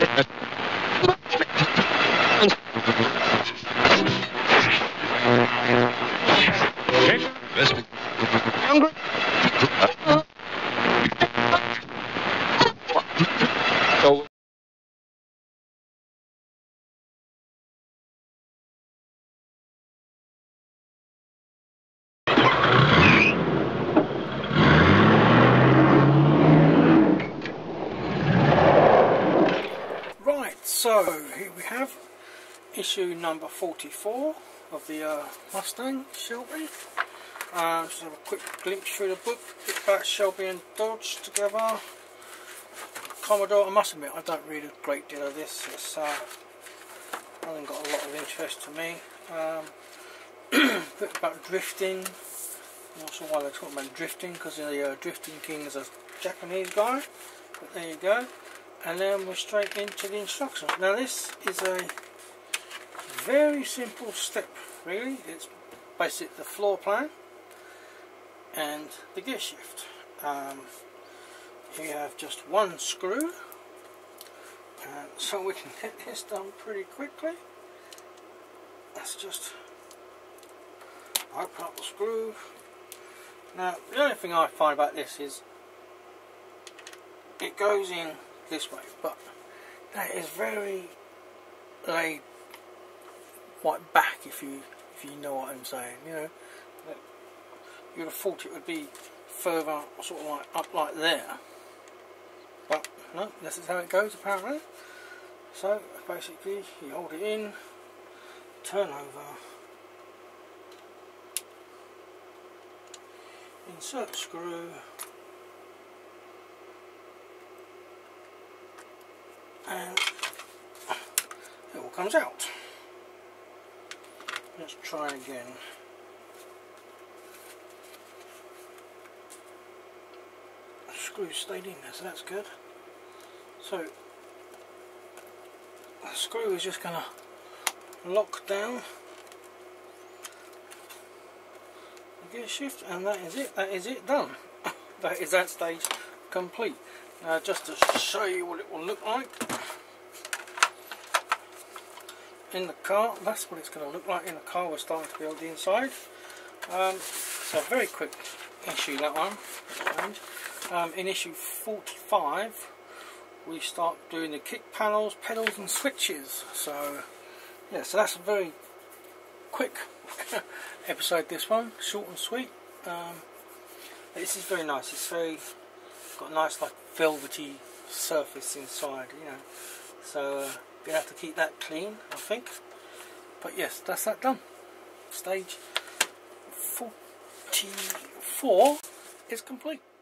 So here we have issue number 44 of the Mustang Shelby. Just have a quick glimpse through the book, a bit about Shelby and Dodge together. Commodore, I must admit I don't read a great deal of this. It's hasn't got a lot of interest to me. A bit about drifting. I'm not sure why they're talking about drifting, because the Drifting King is a Japanese guy, but there you go. And then we're straight into the instructions. Now this is a very simple step, really. It's basically the floor plan and the gear shift. You have just one screw, and so we can get this done pretty quickly. Let's just open up the screw. Now the only thing I find about this is it goes in this way, but that is very laid like back, if you know what I'm saying. You know, you'd have thought it would be further, sort of like up like there, but no, this is how it goes apparently. So basically you hold it in, turn over, insert screw, and it all comes out. Let's try again. The screw stayed in there, so that's good. So the screw is just going to lock down the gear shift, and that is it. That is it done. That is that stage complete. Just to show you what it will look like in the car, that's what it's going to look like in the car. We're starting to build the inside. So very quick issue, that one. In issue 45 we start doing the kick panels, pedals and switches. So yeah, so that's a very quick episode, this one, short and sweet. This is very nice. It's got a nice like velvety surface inside, you know, so you have to keep that clean, I think. But yes, that's that done. Stage 44 is complete.